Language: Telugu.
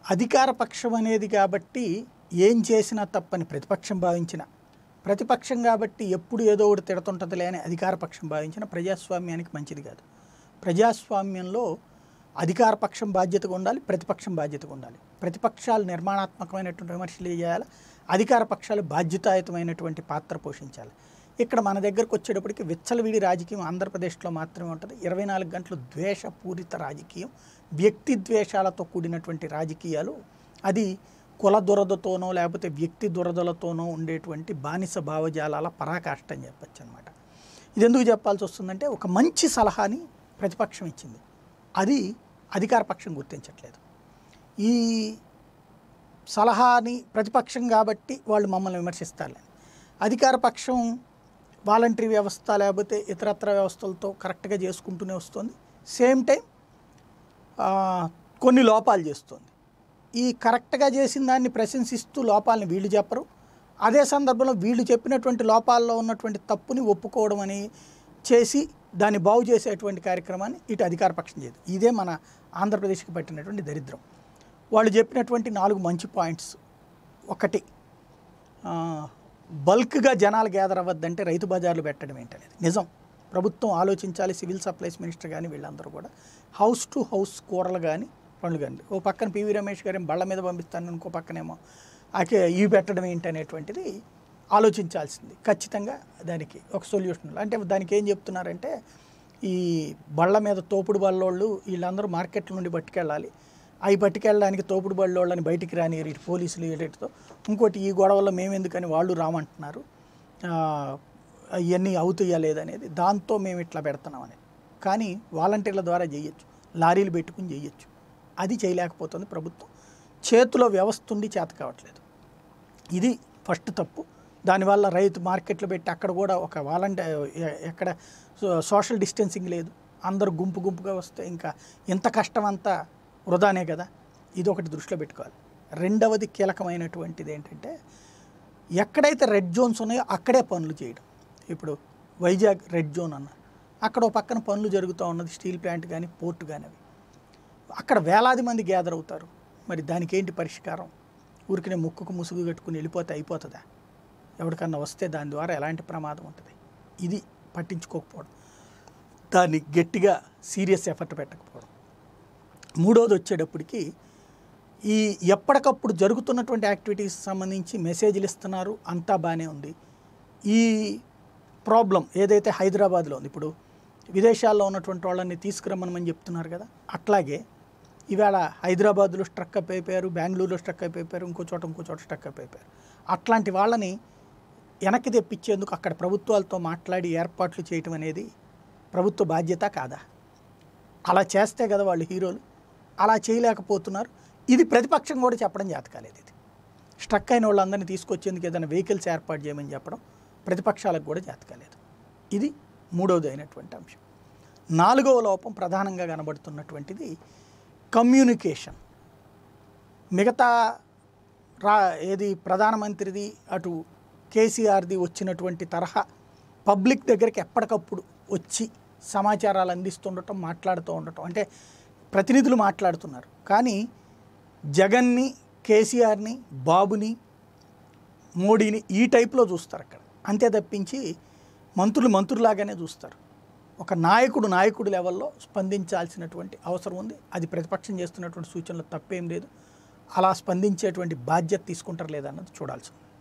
అధికార పక్షం అనేది కాబట్టి ఏం చేసినా తప్పని ప్రతిపక్షం భావించిన, ప్రతిపక్షం కాబట్టి ఎప్పుడు ఏదో ఒకటి తిడుతుంటదిలే అని అధికార పక్షం భావించిన ప్రజాస్వామ్యానికి మంచిది కాదు. ప్రజాస్వామ్యంలో అధికార పక్షం బాధ్యతగా ఉండాలి, ప్రతిపక్షం బాధ్యతగా ఉండాలి. ప్రతిపక్షాలు నిర్మాణాత్మకమైనటువంటి విమర్శలు చేయాలి, అధికార పక్షాలు బాధ్యతాయుతమైనటువంటి పాత్ర పోషించాలి. ఇక్కడ మన దగ్గరకు వచ్చేటప్పటికి విచ్చలవిడి రాజకీయం ఆంధ్రప్రదేశ్లో మాత్రమే ఉంటుంది. 24 గంటలు ద్వేషపూరిత రాజకీయం, వ్యక్తి ద్వేషాలతో కూడినటువంటి రాజకీయాలు. అది కుల దురదతోనో లేకపోతే వ్యక్తి దురదలతోనో ఉండేటువంటి బానిస భావజాలాల పరాకాష్ట అని చెప్పచ్చు అనమాట. ఇది ఎందుకు చెప్పాల్సి వస్తుందంటే, ఒక మంచి సలహాని ప్రతిపక్షం ఇచ్చింది, అది అధికార పక్షం గుర్తించట్లేదు. ఈ సలహాని ప్రతిపక్షం కాబట్టి వాళ్ళు మమ్మల్ని విమర్శిస్తారు. అధికార పక్షం వాలంటరీ వ్యవస్థ లేకపోతే ఇతరత్ర వ్యవస్థలతో కరెక్ట్గా చేసుకుంటూనే వస్తుంది. సేమ్ టైం కొన్ని లోపాలు చేస్తుంది. ఈ కరెక్ట్గా చేసిన దాన్ని ప్రశంసిస్తూ లోపాలని వీళ్ళు చెప్పరు. అదే సందర్భంలో వీళ్ళు చెప్పినటువంటి లోపాల్లో ఉన్నటువంటి తప్పుని ఒప్పుకోవడం అని చేసి దాన్ని బాగు చేసేటువంటి కార్యక్రమాన్ని ఇటు అధికార పక్షం చేయదు. ఇదే మన ఆంధ్రప్రదేశ్కి పట్టినటువంటి దరిద్రం. వాళ్ళు చెప్పినటువంటి 4 మంచి పాయింట్స్. ఒకటి, బల్క్గా జనాలు గ్యాదర్ అవ్వద్దంటే రైతు బజార్లు పెట్టడం ఏంటనేది నిజం. ప్రభుత్వం ఆలోచించాలి. సివిల్ సప్లైస్ మినిస్టర్ కానీ వీళ్ళందరూ కూడా హౌస్ టు హౌస్ కూరలు కానీ పండ్లు కానీ, ఓ పక్కన పివి రమేష్ గారు బళ్ళ మీద పంపిస్తాను, ఇంకో పక్కనేమో ఇవి పెట్టడం ఏంటి అనేటువంటిది ఆలోచించాల్సింది. ఖచ్చితంగా దానికి ఒక సొల్యూషన్. అంటే దానికి ఏం చెప్తున్నారంటే, ఈ బళ్ళ మీద తోపుడు బళ్ళోళ్ళు వీళ్ళందరూ మార్కెట్ల నుండి పట్టుకెళ్ళాలి, అవి పట్టుకెళ్ళడానికి తోపుడు బళ్ళోళ్ళని బయటికి రాని ఇటు పోలీసులు వీటితో. ఇంకోటి, ఈ గొడవల్లో మేమెందుకని వాళ్ళు రామంటున్నారు, ఇవన్నీ అవుతాయా లేదనేది, దాంతో మేము ఇట్లా పెడుతున్నాం అనేది. కానీ వాలంటీర్ల ద్వారా చేయొచ్చు, లారీలు పెట్టుకుని చేయొచ్చు. అది చేయలేకపోతుంది ప్రభుత్వం. చేతిలో వ్యవస్థ ఉండి చేత కావట్లేదు. ఇది ఫస్ట్ తప్పు. దానివల్ల రైతు మార్కెట్లు పెట్టి అక్కడ కూడా ఒక ఎక్కడ సోషల్ డిస్టెన్సింగ్ లేదు, అందరూ గుంపు గుంపుగా వస్తే ఇంకా ఎంత కష్టం అంతా వృధానే కదా. ఇది ఒకటి దృష్టిలో పెట్టుకోవాలి. రెండవది కీలకమైనటువంటిది ఏంటంటే, ఎక్కడైతే రెడ్ జోన్స్ ఉన్నాయో అక్కడే పనులు చేయడం. ఇప్పుడు వైజాగ్ రెడ్ జోన్ అన్నారు, అక్కడ ఒక పక్కన పనులు జరుగుతూ ఉన్నది, స్టీల్ ప్లాంట్ కానీ పోర్టు కానీ. అవి అక్కడ వేలాది మంది గ్యాదర్ అవుతారు. మరి దానికి ఏంటి పరిష్కారం? ఊరికనే ముక్కుకు ముసుగు కట్టుకుని వెళ్ళిపోతే అయిపోతుందా? ఎవరికన్నా వస్తే దాని ద్వారా ఎలాంటి ప్రమాదం ఉంటుంది? ఇది పట్టించుకోకపోవడం, దాన్ని గట్టిగా సీరియస్ ఎఫర్ట్ పెట్టకపోవడం. మూడోది వచ్చేటప్పటికి, ఈ ఎప్పటికప్పుడు జరుగుతున్నటువంటి యాక్టివిటీస్ సంబంధించి మెసేజ్లు ఇస్తున్నారు, అంతా బాగానే ఉంది. ఈ ప్రాబ్లం ఏదైతే హైదరాబాద్లో ఉంది, ఇప్పుడు విదేశాల్లో ఉన్నటువంటి వాళ్ళని తీసుకురమ్మని చెప్తున్నారు కదా, అట్లాగే ఇవాళ హైదరాబాద్లో స్ట్రక్ అప్ అయిపోయారు, బెంగళూరులో స్ట్రక్ అయిపోయారు, ఇంకో చోట స్ట్రక్ అప్ అయిపోయారు. అట్లాంటి వాళ్ళని వెనక్కి తెప్పించేందుకు అక్కడ ప్రభుత్వాలతో మాట్లాడి ఏర్పాట్లు చేయటం అనేది ప్రభుత్వ బాధ్యత కాదా? అలా చేస్తే కదా వాళ్ళు హీరోలు. అలా చేయలేకపోతున్నారు. ఇది ప్రతిపక్షం కూడా చెప్పడం చేత కాలేదు. ఇది స్ట్రక్ అయిన వాళ్ళందరినీ తీసుకొచ్చేందుకు ఏదైనా వెహికల్స్ ఏర్పాటు చేయమని చెప్పడం ప్రతిపక్షాలకు కూడా చేత కాలేదు. ఇది మూడవది అయినటువంటి అంశం. నాలుగవ లోపం ప్రధానంగా కనబడుతున్నటువంటిది కమ్యూనికేషన్. మిగతా ఏది ప్రధానమంత్రిది అటు కేసీఆర్ది వచ్చినటువంటి తరహా పబ్లిక్ దగ్గరికి ఎప్పటికప్పుడు వచ్చి సమాచారాలు అందిస్తుండటం, మాట్లాడుతూ ఉండటం, అంటే ప్రతినిధులు మాట్లాడుతున్నారు. కానీ జగన్ని, కేసీఆర్ని, బాబుని, మోడీని ఈ టైప్లో చూస్తారు అక్కడ. అంతే తప్పించి మంత్రులు మంత్రులాగానే చూస్తారు. ఒక నాయకుడు లెవెల్లో స్పందించాల్సినటువంటి అవసరం ఉంది. అది ప్రతిపక్షం చేస్తున్నటువంటి సూచనలు తప్పేం లేదు. అలా స్పందించేటువంటి బాధ్యత తీసుకుంటారు లేదన్నది చూడాల్సి ఉంది.